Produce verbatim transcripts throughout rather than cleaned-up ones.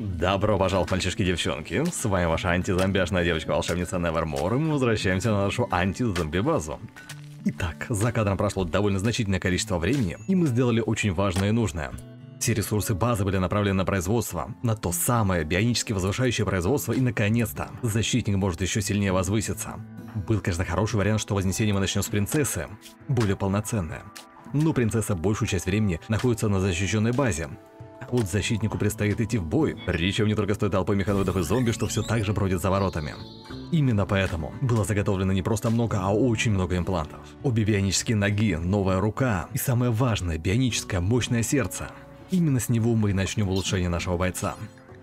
Добро пожаловать, мальчишки и девчонки. С вами ваша антизомбяшная девочка-волшебница Невермор, и мы возвращаемся на нашу антизомби-базу. Итак, за кадром прошло довольно значительное количество времени, и мы сделали очень важное и нужное. Все ресурсы базы были направлены на производство, на то самое бионически возвышающее производство, и наконец-то защитник может еще сильнее возвыситься. Был, конечно, хороший вариант, что вознесение мы начнем с принцессы, более полноценное. Но принцесса большую часть времени находится на защищенной базе. А вот защитнику предстоит идти в бой, причем не только с той толпой механоидов и зомби, что все так же бродит за воротами. Именно поэтому было заготовлено не просто много, а очень много имплантов. Обе бионические ноги, новая рука и самое важное, бионическое мощное сердце. Именно с него мы и начнем улучшение нашего бойца.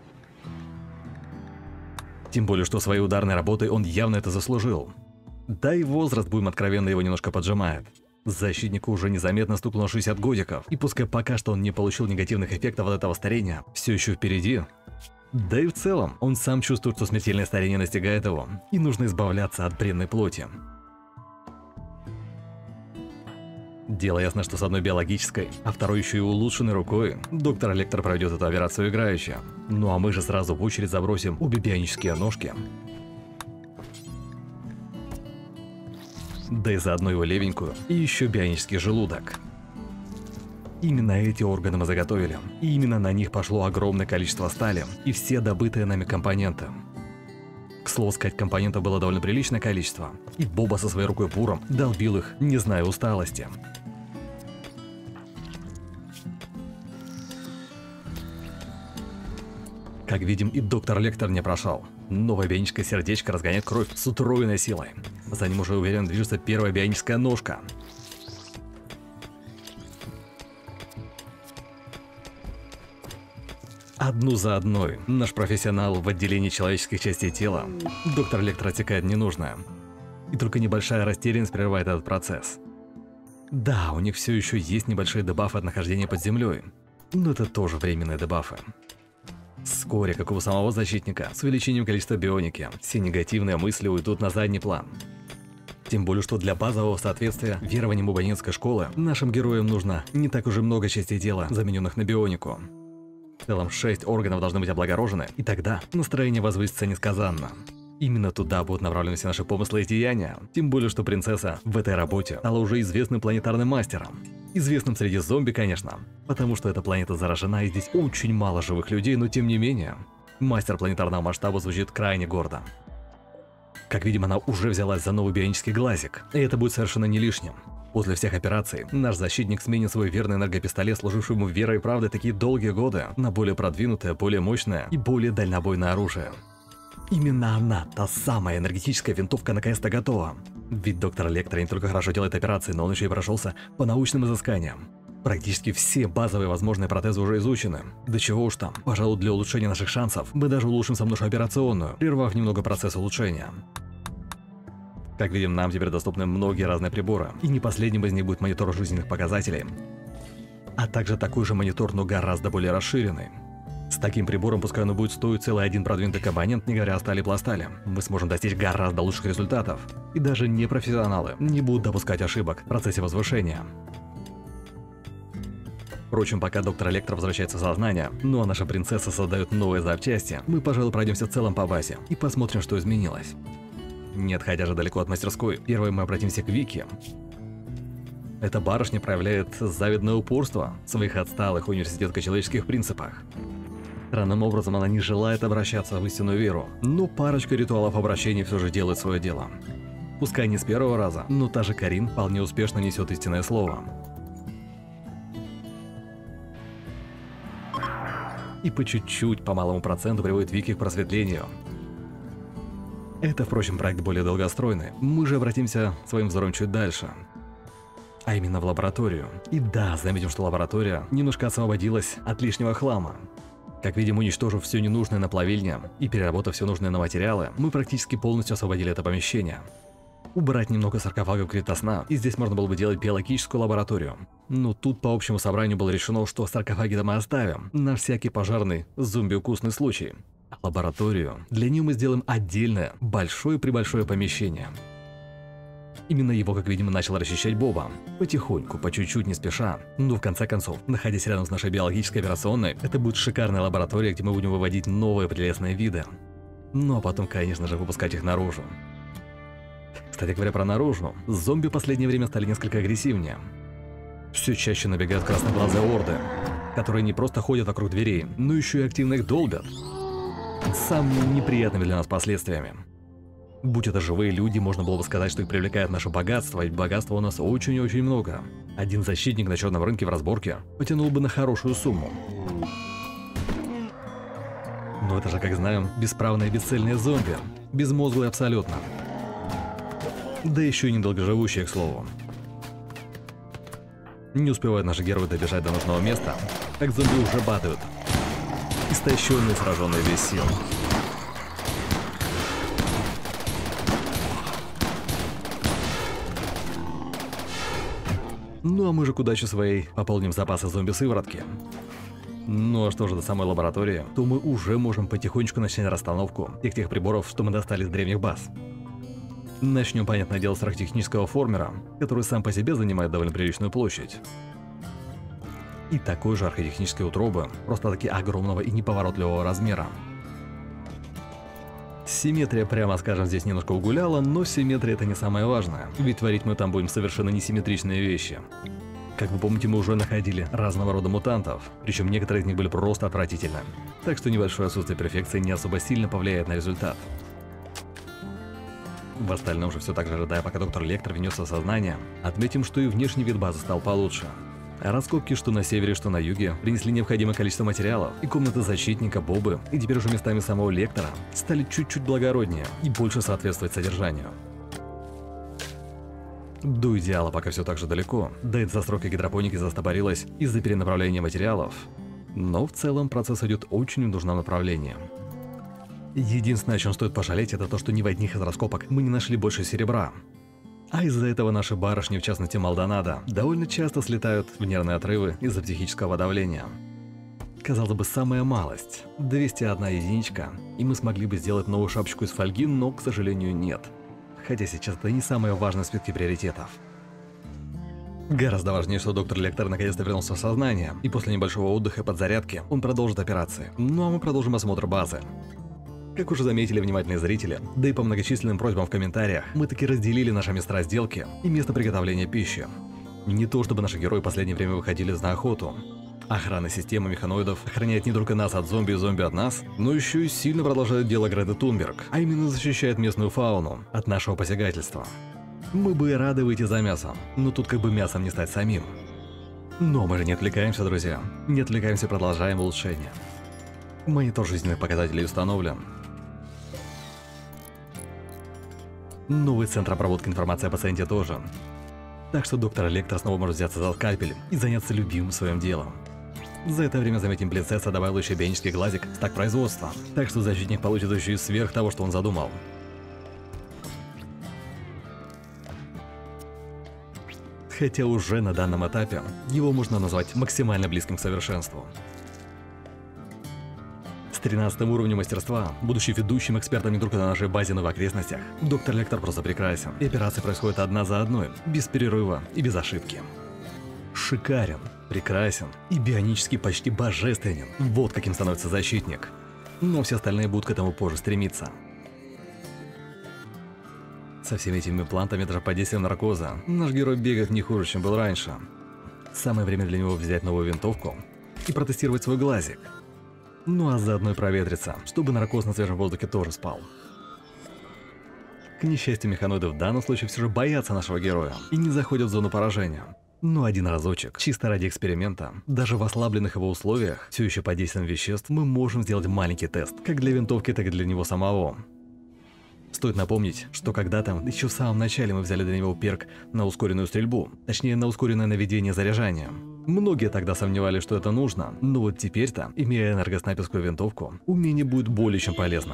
Тем более, что своей ударной работой он явно это заслужил. Да и возраст, будем откровенно, его немножко поджимает. Защитнику уже незаметно стукнуло шестьдесят годиков, и пускай пока что он не получил негативных эффектов от этого старения, все еще впереди. Да и в целом, он сам чувствует, что смертельное старение настигает его, и нужно избавляться от бренной плоти. Дело ясно, что с одной биологической, а второй еще и улучшенной рукой, доктор Лектор проведет эту операцию играюще. Ну а мы же сразу в очередь забросим обе бионические ножки. Да и заодно его левенькую, и еще бионический желудок. Именно эти органы мы заготовили, и именно на них пошло огромное количество стали и все добытые нами компоненты. К слову сказать, компонентов было довольно приличное количество, и Боба со своей рукой буром долбил их, не зная усталости. Как видим, и доктор Лектор не прошел. Новое бионическое сердечко разгоняет кровь с утроенной силой. За ним уже уверенно движется первая бионическая ножка. Одну за одной наш профессионал в отделении человеческих частей тела, доктор Лектор, отсекает ненужное. И только небольшая растерянность прерывает этот процесс. Да, у них все еще есть небольшие дебафы от нахождения под землей, но это тоже временные дебафы. Вскоре, как у самого защитника, с увеличением количества бионики, все негативные мысли уйдут на задний план. Тем более, что для базового соответствия верованиям Убанинской школы нашим героям нужно не так уж и много частей тела, замененных на бионику. В целом шесть органов должны быть облагорожены, и тогда настроение возвысится несказанно. Именно туда будут направлены все наши помыслы и деяния. Тем более, что принцесса в этой работе стала уже известным планетарным мастером. Известным среди зомби, конечно, потому что эта планета заражена, и здесь очень мало живых людей, но тем не менее, мастер планетарного масштаба звучит крайне гордо. Как видим, она уже взялась за новый бионический глазик, и это будет совершенно не лишним. После всех операций наш защитник сменит свой верный энергопистолет, служивший ему верой и правдой такие долгие годы, на более продвинутое, более мощное и более дальнобойное оружие. Именно она, та самая энергетическая винтовка, наконец-то готова. Ведь доктор Лектор не только хорошо делает операции, но он еще и прошелся по научным изысканиям. Практически все базовые возможные протезы уже изучены. Да чего уж там, пожалуй, для улучшения наших шансов мы даже улучшим сам нашу операционную, прервав немного процесс улучшения. Как видим, нам теперь доступны многие разные приборы, и не последним из них будет монитор жизненных показателей, а также такой же монитор, но гораздо более расширенный. С таким прибором, пускай оно будет стоить целый один продвинутый компонент, не говоря о стали пластале, мы сможем достичь гораздо лучших результатов. И даже непрофессионалы не будут допускать ошибок в процессе возвышения. Впрочем, пока доктор Лектор возвращается в сознание, ну а наша принцесса создает новые запчасти, мы, пожалуй, пройдемся в целом по базе и посмотрим, что изменилось. Не отходя же далеко от мастерской, первым мы обратимся к Вики. Эта барышня проявляет завидное упорство в своих отсталых университетско-человеческих принципах. Странным образом она не желает обращаться в истинную веру, но парочка ритуалов обращения все же делает свое дело. Пускай не с первого раза, но та же Карин вполне успешно несет истинное слово. И по чуть-чуть, по малому проценту приводит Вики к просветлению. Это, впрочем, проект более долгостройный. Мы же обратимся своим взором чуть дальше. А именно в лабораторию. И да, заметим, что лаборатория немножко освободилась от лишнего хлама. Как видим, уничтожив все ненужное на плавильне и переработав все нужное на материалы, мы практически полностью освободили это помещение. Убрать немного саркофагов критосна, и здесь можно было бы делать биологическую лабораторию. Но тут по общему собранию было решено, что саркофаги-то мы оставим, на всякий пожарный зомби-укусный случай. А лабораторию для нее мы сделаем отдельное, большое-пребольшое помещение. Именно его, как видимо, начал расчищать Боба. Потихоньку, по чуть-чуть, не спеша. Но в конце концов, находясь рядом с нашей биологической операционной, это будет шикарная лаборатория, где мы будем выводить новые прелестные виды. Ну а потом, конечно же, выпускать их наружу. Кстати говоря про наружу, зомби в последнее время стали несколько агрессивнее. Все чаще набегают красноглазые орды, которые не просто ходят вокруг дверей, но еще и активно их долбят. С самыми неприятными для нас последствиями. Будь это живые люди, можно было бы сказать, что их привлекает наше богатство, ведь богатства у нас очень и очень много. Один защитник на черном рынке в разборке потянул бы на хорошую сумму. Но это же, как знаем, бесправные бесцельные зомби, безмозглые абсолютно. Да еще и недолгоживущие, к слову. Не успевают наши герои добежать до нужного места, как зомби уже падают, истощенные, сраженные без сил. Ну а мы же к удаче своей пополним запасы зомби-сыворотки. Ну а что же до самой лаборатории, то мы уже можем потихонечку начать расстановку тех тех приборов, что мы достали с древних баз. Начнем, понятное дело, с архитехнического формера, который сам по себе занимает довольно приличную площадь. И такой же архитехнической утробы, просто-таки огромного и неповоротливого размера. Симметрия, прямо скажем, здесь немножко угуляла, но симметрия это не самое важное, ведь творить мы там будем совершенно несимметричные вещи. Как вы помните, мы уже находили разного рода мутантов, причем некоторые из них были просто отвратительны, так что небольшое отсутствие перфекции не особо сильно повлияет на результат. В остальном же все так же, ожидая, пока доктор Лектор внесся в сознание, отметим, что и внешний вид базы стал получше. Раскопки, что на севере, что на юге, принесли необходимое количество материалов, и комната защитника, Бобы, и теперь уже местами самого Лектора стали чуть-чуть благороднее и больше соответствовать содержанию. До идеала пока все так же далеко, да и застройка гидропоники застопорилась из-за перенаправления материалов, но в целом процесс идет очень в нужном направлении. Единственное, о чем стоит пожалеть, это то, что ни в одних из раскопок мы не нашли больше серебра. А из-за этого наши барышни, в частности Малдонадо, довольно часто слетают в нервные отрывы из-за психического давления. Казалось бы, самая малость. двести одна единичка, и мы смогли бы сделать новую шапочку из фольги, но, к сожалению, нет. Хотя сейчас это не самое важное в списке приоритетов. Гораздо важнее, что доктор Лектор наконец-то вернулся в сознание, и после небольшого отдыха и подзарядки он продолжит операции. Ну а мы продолжим осмотр базы. Как уже заметили внимательные зрители, да и по многочисленным просьбам в комментариях, мы таки разделили наши места сделки и место приготовления пищи. Не то чтобы наши герои в последнее время выходили на охоту. Охрана системы механоидов охраняет не только нас от зомби и зомби от нас, но еще и сильно продолжает дело Греты Тунберг, а именно защищает местную фауну от нашего посягательства. Мы бы и рады выйти за мясом, но тут как бы мясом не стать самим. Но мы же не отвлекаемся, друзья, не отвлекаемся, продолжаем улучшение. Монитор жизненных показателей установлен. Новый центр обработки информации о пациенте тоже. Так что доктор Лектор снова может взяться за скальпель и заняться любимым своим делом. За это время, заметим, принцесса добавила еще бионический глазик в стак производства, так что защитник получит еще и сверх того, что он задумал. Хотя уже на данном этапе его можно назвать максимально близким к совершенству. С тринадцатым уровнем мастерства, будучи ведущим экспертом не только на нашей базе, но и в окрестностях, доктор Лектор просто прекрасен. И операции происходят одна за одной, без перерыва и без ошибки. Шикарен, прекрасен и бионически почти божественен. Вот каким становится защитник. Но все остальные будут к этому позже стремиться. Со всеми этими имплантами, даже под действием наркоза, наш герой бегает не хуже, чем был раньше. Самое время для него взять новую винтовку и протестировать свой глазик. Ну а заодно и проветриться, чтобы наркоз на свежем воздухе тоже спал. К несчастью, механоиды в данном случае все же боятся нашего героя и не заходят в зону поражения. Но один разочек, чисто ради эксперимента, даже в ослабленных его условиях, все еще под действием веществ, мы можем сделать маленький тест, как для винтовки, так и для него самого. Стоит напомнить, что когда-то, еще в самом начале, мы взяли для него перк на ускоренную стрельбу, точнее на ускоренное наведение заряжания. Многие тогда сомневались, что это нужно, но вот теперь-то, имея энергоснайперскую винтовку, умение будет более чем полезно.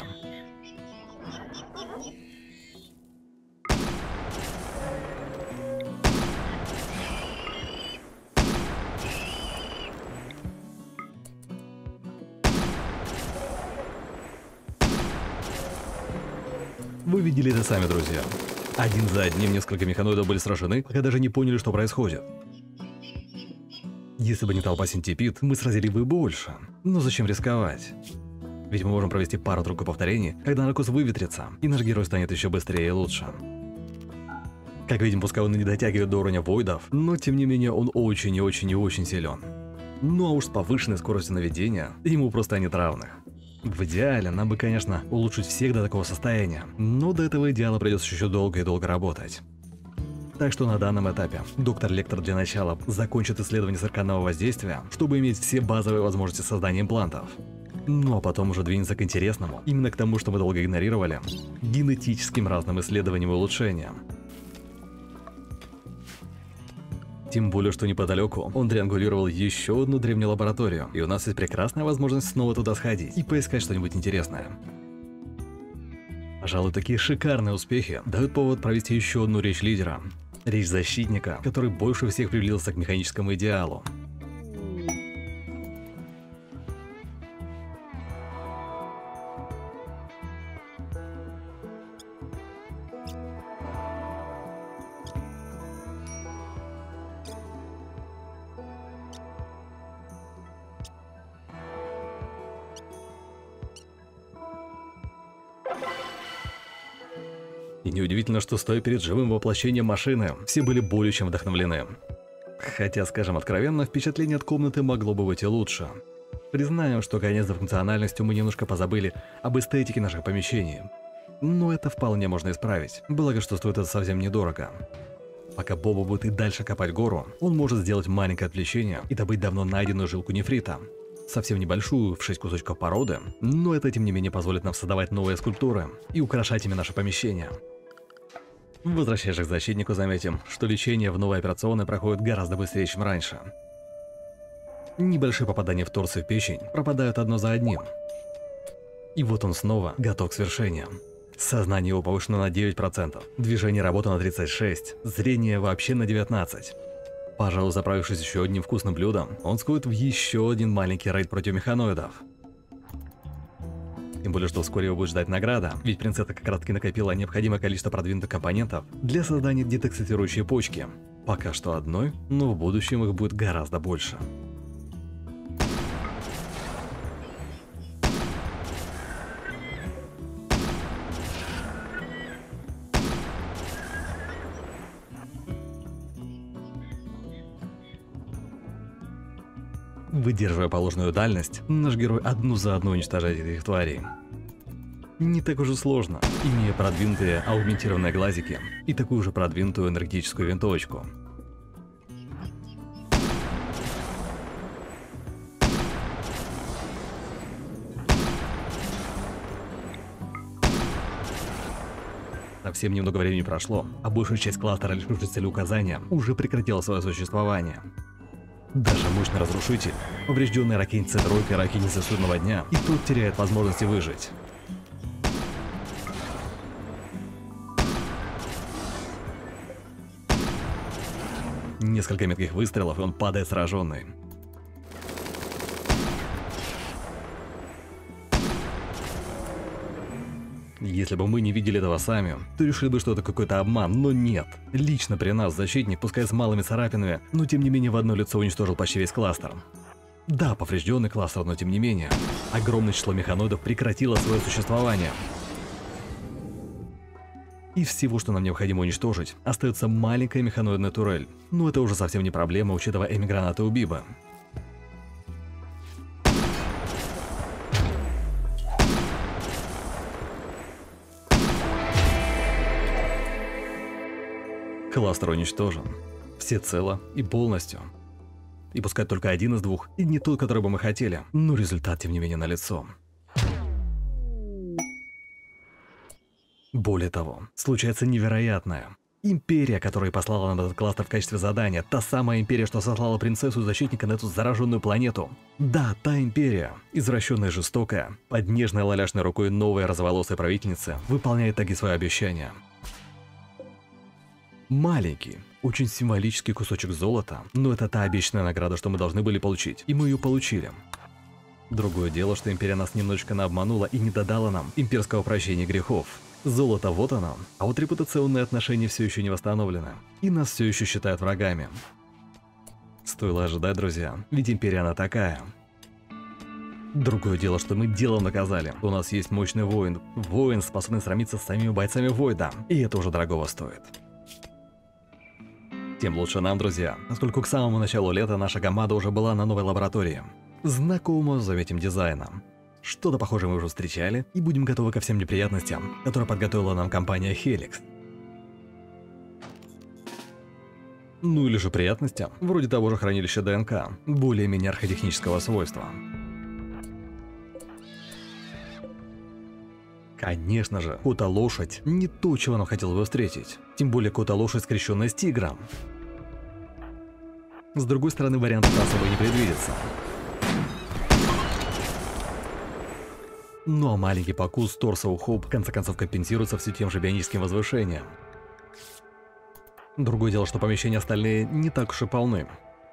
Вы видели это сами, друзья. Один за одним несколько механоидов были сражены, пока даже не поняли, что происходит. Если бы не толпа Синтипид, мы сразили бы больше. Но зачем рисковать? Ведь мы можем провести пару-тройку повторений, когда наркоз выветрится, и наш герой станет еще быстрее и лучше. Как видим, пускай он и не дотягивает до уровня Войдов, но тем не менее он очень и очень и очень силен. Ну а уж с повышенной скоростью наведения ему просто нет равных. В идеале нам бы, конечно, улучшить всех до такого состояния, но до этого идеала придется еще долго и долго работать. Так что на данном этапе доктор Лектор для начала закончит исследование циркадного воздействия, чтобы иметь все базовые возможности создания имплантов. Ну а потом уже двинется к интересному, именно к тому, что мы долго игнорировали, генетическим разным исследованиям и улучшениям. Тем более, что неподалеку он триангулировал еще одну древнюю лабораторию, и у нас есть прекрасная возможность снова туда сходить и поискать что-нибудь интересное. Пожалуй, такие шикарные успехи дают повод провести еще одну речь лидера. Речь защитника, который больше всех приблизился к механическому идеалу. И неудивительно, что стоя перед живым воплощением машины, все были более чем вдохновлены. Хотя, скажем откровенно, впечатление от комнаты могло бы быть и лучше. Признаем, что конец за функциональностью мы немножко позабыли об эстетике наших помещений. Но это вполне можно исправить, благо что стоит это совсем недорого. Пока Боба будет и дальше копать гору, он может сделать маленькое отвлечение и добыть давно найденную жилку нефрита. Совсем небольшую, в шесть кусочков породы, но это тем не менее позволит нам создавать новые скульптуры и украшать ими наше помещение. Возвращаясь к защитнику, заметим, что лечение в новой операционной проходит гораздо быстрее, чем раньше. Небольшие попадания в торс и в печень пропадают одно за одним. И вот он снова готов к свершению. Сознание его повышено на девять процентов, движение работы на тридцать шесть процентов, зрение вообще на девятнадцать процентов. Пожалуй, заправившись еще одним вкусным блюдом, он сходит в еще один маленький рейд против механоидов. Тем более, что вскоре его будет ждать награда, ведь принцесса как раз таки накопила необходимое количество продвинутых компонентов для создания детоксицирующей почки. Пока что одной, но в будущем их будет гораздо больше. Выдерживая положенную дальность, наш герой одну за одной уничтожает этих тварей. Не так уж и сложно, имея продвинутые аугментированные глазики и такую же продвинутую энергетическую винтовочку. Совсем немного времени прошло, а большая часть кластера, лишившись целеуказания, уже прекратила свое существование. Даже мощный разрушитель, поврежденный ракетницей тройкой ракетницы судного дня, и тот теряет возможности выжить. Несколько метких выстрелов, и он падает сраженный. Если бы мы не видели этого сами, то решили бы, что это какой-то обман, но нет. Лично при нас защитник, пускай с малыми царапинами, но тем не менее в одно лицо уничтожил почти весь кластер. Да, поврежденный кластер, но тем не менее. Огромное число механоидов прекратило свое существование. Из всего, что нам необходимо уничтожить, остается маленькая механоидная турель. Но это уже совсем не проблема, учитывая эми-гранаты у Биба. Кластер уничтожен. Всецело и полностью. И пускай только один из двух, и не тот, который бы мы хотели, но результат, тем не менее, налицо. Более того, случается невероятное. Империя, которая послала нам этот кластер в качестве задания, та самая империя, что сослала принцессу и защитника на эту зараженную планету. Да, та империя, извращенная и жестокая, под нежной лаляшной рукой новой розоволосой правительницы, выполняет таки свое обещание. Маленький, очень символический кусочек золота, но это та обещанная награда, что мы должны были получить, и мы ее получили. Другое дело, что Империя нас немножечко наобманула и не додала нам имперского прощения грехов. Золото вот оно, а вот репутационные отношения все еще не восстановлены, и нас все еще считают врагами. Стоило ожидать, друзья, ведь Империя она такая. Другое дело, что мы делом наказали. У нас есть мощный воин, воин, способный сравниться с самими бойцами Войда, и это уже дорогого стоит. Тем лучше нам, друзья, поскольку к самому началу лета наша команда уже была на новой лаборатории. Знакомо с этим дизайном. Что-то похожее мы уже встречали, и будем готовы ко всем неприятностям, которые подготовила нам компания Helix. Ну или же приятностям, вроде того же хранилища ДНК, более-менее архитехнического свойства. Конечно же, кота-лошадь не то, чего нам хотелось бы встретить. Тем более кота-лошадь, скрещенная с тигром. С другой стороны, вариантов особо не предвидится. Ну а маленький покус торса у Хоуп в конце концов компенсируется все тем же бионическим возвышением. Другое дело, что помещения остальные не так уж и полны.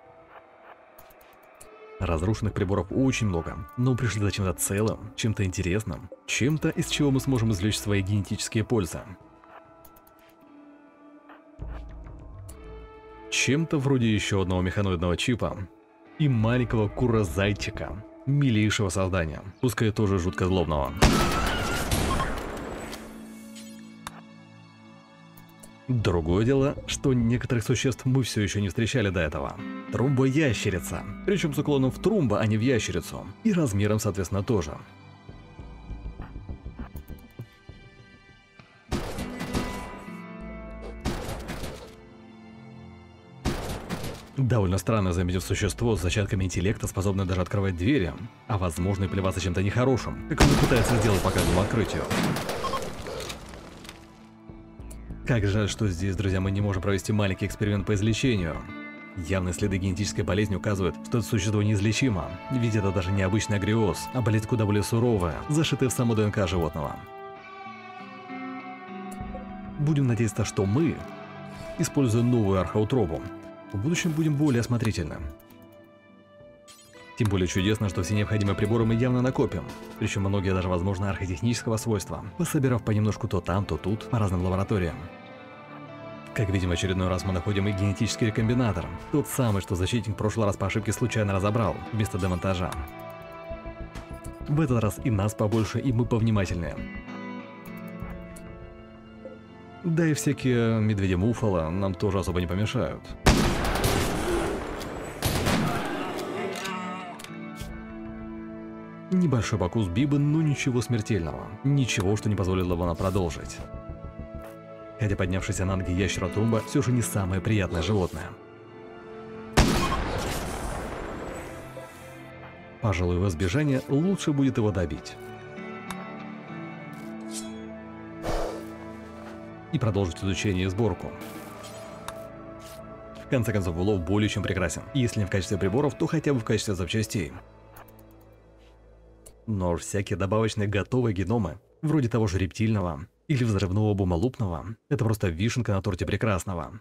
Разрушенных приборов очень много, но пришли за чем-то целым, чем-то интересным, чем-то, из чего мы сможем извлечь свои генетические пользы. Чем-то вроде еще одного механоидного чипа и маленького кура-зайчика, милейшего создания, пускай тоже жутко злобного. Другое дело, что некоторых существ мы все еще не встречали до этого. Трумбо-ящерица, причем с уклоном в трумбо, а не в ящерицу, и размером, соответственно, тоже. Довольно странно заметив существо с зачатками интеллекта, способное даже открывать двери, а возможно и плеваться чем-то нехорошим, как он пытается сделать по каждому открытию. Как жаль, что здесь, друзья, мы не можем провести маленький эксперимент по излечению. Явные следы генетической болезни указывают, что это существо неизлечимо, ведь это даже не обычный агриоз, а болезнь куда более суровая, зашитая в саму ДНК животного. Будем надеяться, что мы, используя новую архаутробу, в будущем будем более осмотрительны. Тем более чудесно, что все необходимые приборы мы явно накопим, причем многие даже, возможно, архитехнического свойства, пособирав понемножку то там, то тут, по разным лабораториям. Как видим, в очередной раз мы находим и генетический рекомбинатор, тот самый, что защитник в прошлый раз по ошибке случайно разобрал, вместо демонтажа. В этот раз и нас побольше, и мы повнимательнее. Да и всякие медведи-муффало нам тоже особо не помешают. Небольшой покус Бибы, но ничего смертельного. Ничего, что не позволило бы нам продолжить. Хотя поднявшийся на ноги ящера Трумба все же не самое приятное животное. Пожалуй, в избежание лучше будет его добить. И продолжить изучение и сборку. В конце концов, улов более чем прекрасен. Если не в качестве приборов, то хотя бы в качестве запчастей. Но всякие добавочные готовые геномы, вроде того же рептильного или взрывного бумолупного, это просто вишенка на торте прекрасного.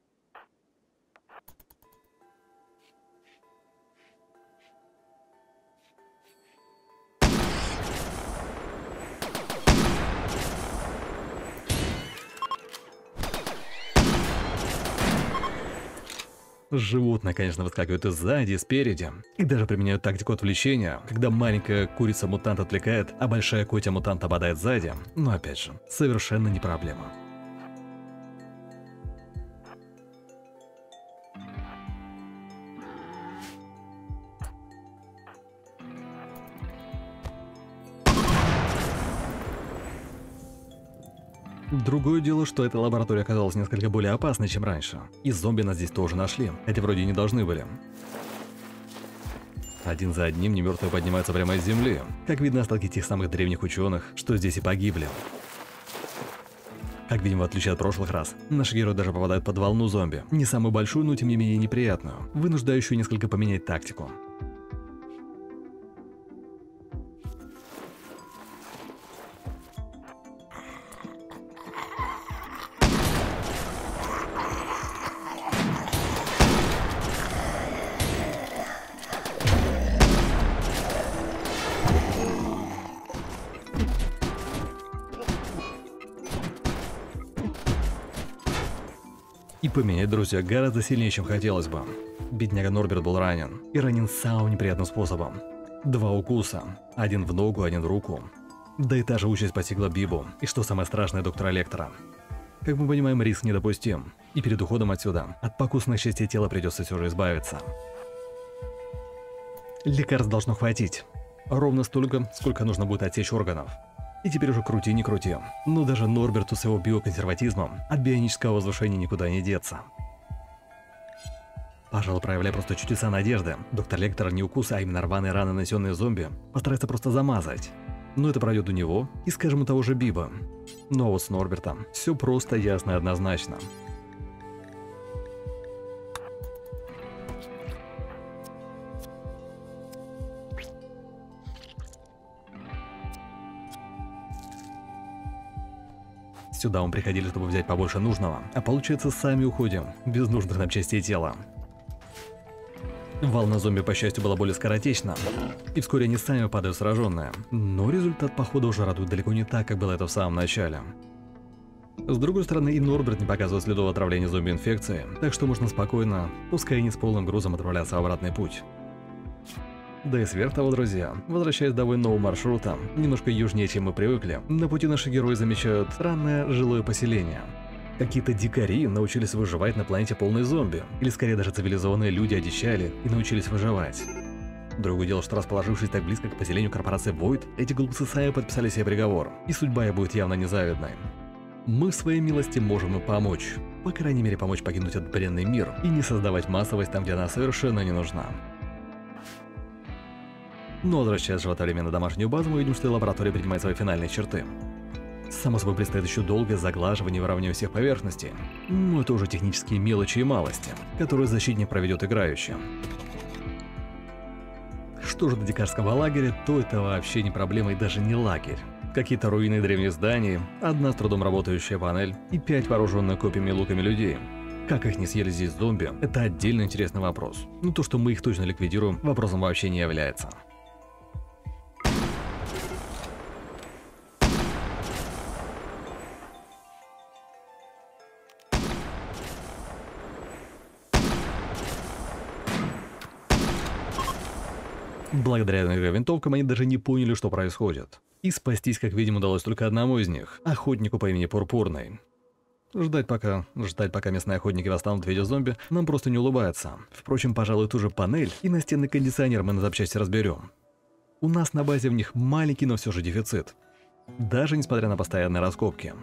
Животные, конечно, выскакивают и сзади, и спереди, и даже применяют тактику отвлечения, когда маленькая курица-мутант отвлекает, а большая котя-мутант обладает сзади, но опять же, совершенно не проблема. Другое дело, что эта лаборатория оказалась несколько более опасной, чем раньше. И зомби нас здесь тоже нашли, хотя вроде и не должны были. Один за одним немертвые поднимаются прямо из земли. Как видно, остатки тех самых древних ученых, что здесь и погибли. Как видим, в отличие от прошлых раз, наши герои даже попадают под волну зомби. Не самую большую, но тем не менее неприятную, вынуждающую несколько поменять тактику. И поменять, друзья, гораздо сильнее, чем хотелось бы. Бедняга Норберт был ранен. И ранен самым неприятным способом. Два укуса. Один в ногу, один в руку. Да и та же участь постигла Бибу. И что самое страшное, доктора Лектора. Как мы понимаем, риск недопустим. И перед уходом отсюда от покусанных частей тела придется все же избавиться. Лекарств должно хватить. Ровно столько, сколько нужно будет отсечь органов. И теперь уже крути не крути. Но даже Норберту с его биоконсерватизмом от бионического возвышения никуда не деться. Пожалуй, проявляя просто чудеса надежды, доктор Лектор не укусы, а именно рваные раны, нанесенные зомби, постарается просто замазать. Но это пройдет у него и, скажем, у того же Биба. Но вот с Норбертом все просто, ясно и однозначно. Сюда мы приходили, чтобы взять побольше нужного, а получается, сами уходим, без нужных нам частей тела. Волна зомби, по счастью, была более скоротечна, и вскоре они сами падают сраженные. Но результат похода уже радует далеко не так, как было это в самом начале. С другой стороны, и Норберт не показывает следов отравления зомби-инфекции, так что можно спокойно, пускай и не с полным грузом, отправляться в обратный путь. Да и сверх того, друзья, возвращаясь домой новым маршрутом, немножко южнее, чем мы привыкли, на пути наши герои замечают странное жилое поселение. Какие-то дикари научились выживать на планете полной зомби, или скорее даже цивилизованные люди одичали и научились выживать. Другое дело, что расположившись так близко к поселению корпорации Void, эти глупцы сами подписали себе приговор, и судьба их будет явно незавидной. Мы в своей милости можем им помочь, по крайней мере помочь покинуть этот бренный мир и не создавать массовость там, где она совершенно не нужна. Но возвращаясь же в это время на домашнюю базу, мы видим, что лаборатория принимает свои финальные черты. Само собой, предстоит еще долгое заглаживание и выравнивание всех поверхностей. Но это уже технические мелочи и малости, которые защитник проведет играючи. Что же до дикарского лагеря, то это вообще не проблема и даже не лагерь. Какие-то руины древних зданий, одна с трудом работающая панель и пять вооруженных копьями и луками людей. Как их не съели здесь зомби, это отдельно интересный вопрос. Но то, что мы их точно ликвидируем, вопросом вообще не является. Благодаря винтовкам они даже не поняли, что происходит. И спастись, как видим, удалось только одному из них, охотнику по имени Пурпурный. Ждать пока, ждать пока местные охотники восстанут в виде зомби, нам просто не улыбается. Впрочем, пожалуй, ту же панель и настенный кондиционер мы на запчасти разберем. У нас на базе в них маленький, но все же дефицит. Даже несмотря на постоянные раскопки.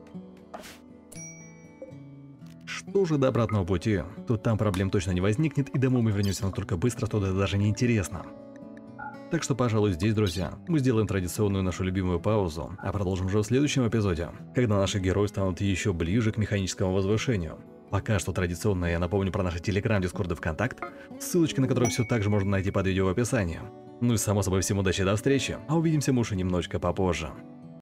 Что же до обратного пути, то там проблем точно не возникнет, и домой мы вернемся настолько быстро, что это даже не интересно. Так что, пожалуй, здесь, друзья, мы сделаем традиционную нашу любимую паузу, а продолжим уже в следующем эпизоде, когда наши герои станут еще ближе к механическому возвышению. Пока что традиционно я напомню про наши Telegram, Discord и ВКонтакт, ссылочки на которые все так же можно найти под видео в описании. Ну и само собой всем удачи, до встречи, а увидимся мы уже немножечко попозже.